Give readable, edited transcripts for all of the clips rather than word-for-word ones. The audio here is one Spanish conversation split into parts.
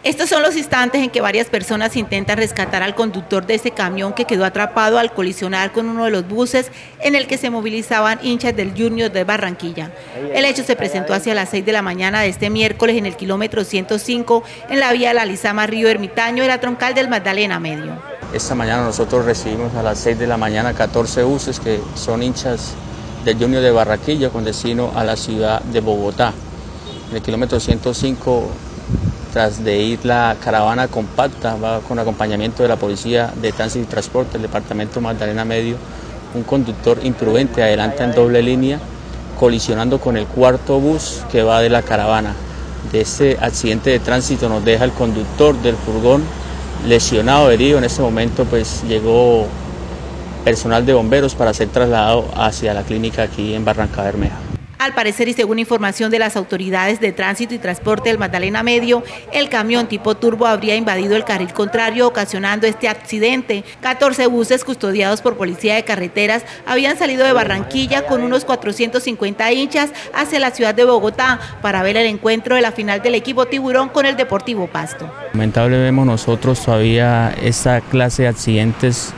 Estos son los instantes en que varias personas intentan rescatar al conductor de este camión que quedó atrapado al colisionar con uno de los buses en el que se movilizaban hinchas del Junior de Barranquilla. El hecho se presentó hacia las 6 de la mañana de este miércoles en el kilómetro 105 en la vía La Lizama Río Ermitaño y la troncal del Magdalena Medio. Esta mañana nosotros recibimos a las 6 de la mañana 14 buses que son hinchas del Junior de Barranquilla con destino a la ciudad de Bogotá. En el kilómetro 105, tras de ir la caravana compacta, va con acompañamiento de la Policía de Tránsito y Transporte, el departamento Magdalena Medio, un conductor imprudente adelanta en doble línea, colisionando con el cuarto bus que va de la caravana. De este accidente de tránsito nos deja el conductor del furgón lesionado, herido. En este momento pues llegó personal de bomberos para ser trasladado hacia la clínica aquí en Barrancabermeja. Al parecer y según información de las autoridades de tránsito y transporte del Magdalena Medio, el camión tipo turbo habría invadido el carril contrario ocasionando este accidente. 14 buses custodiados por Policía de Carreteras habían salido de Barranquilla con unos 450 hinchas hacia la ciudad de Bogotá para ver el encuentro de la final del equipo Tiburón con el Deportivo Pasto. Lamentable vemos nosotros todavía esta clase de accidentes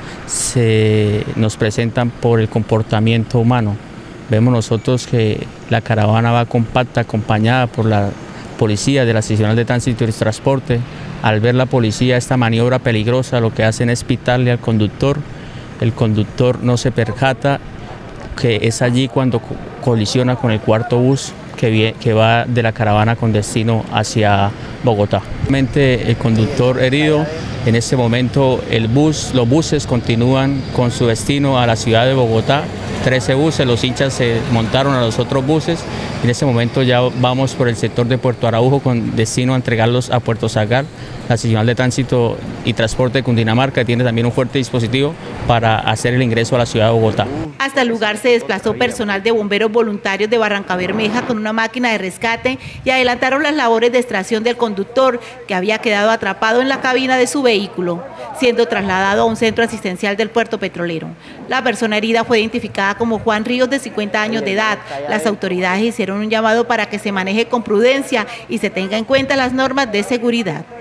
se nos presentan por el comportamiento humano. Vemos nosotros que la caravana va compacta, acompañada por la policía de la Seccional de Tránsito y Transporte. Al ver la policía esta maniobra peligrosa, lo que hacen es pitarle al conductor. El conductor no se percata que es allí cuando colisiona con el cuarto bus que va de la caravana con destino hacia Bogotá. El conductor herido, en este momento los buses continúan con su destino a la ciudad de Bogotá. 13 buses, los hinchas se montaron a los otros buses. En este momento ya vamos por el sector de Puerto Araujo con destino a entregarlos a Puerto Sagar. La Seccional de Tránsito y Transporte de Cundinamarca tiene también un fuerte dispositivo para hacer el ingreso a la ciudad de Bogotá. Hasta el lugar se desplazó personal de bomberos voluntarios de Barrancabermeja con una máquina de rescate y adelantaron las labores de extracción del conductor que había quedado atrapado en la cabina de su vehículo, siendo trasladado a un centro asistencial del puerto petrolero. La persona herida fue identificada como Juan Ríos, de 50 años de edad. Las autoridades hicieron un llamado para que se maneje con prudencia y se tenga en cuenta las normas de seguridad.